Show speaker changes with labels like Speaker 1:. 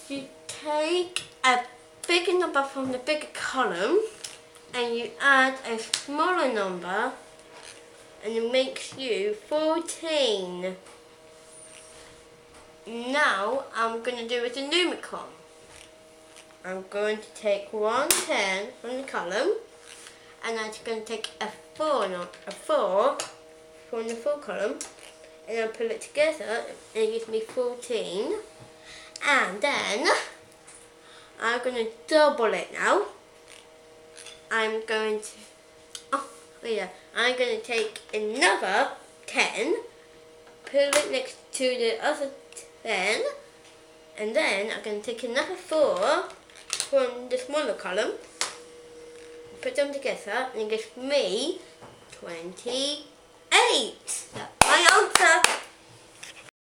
Speaker 1: You take a bigger number from the bigger column and you add a smaller number and it makes you 14. Now I'm going to do with the Numicon. I'm going to take 110 from the column and I'm going to take a 4 from the 4 column and I'll put it together and it gives me 14. And then I'm going to double it now. I'm going to take another 10, put it next to the other 10, and then I'm going to take another 4 from the smaller column, put them together, and it gives me 28. That's my answer.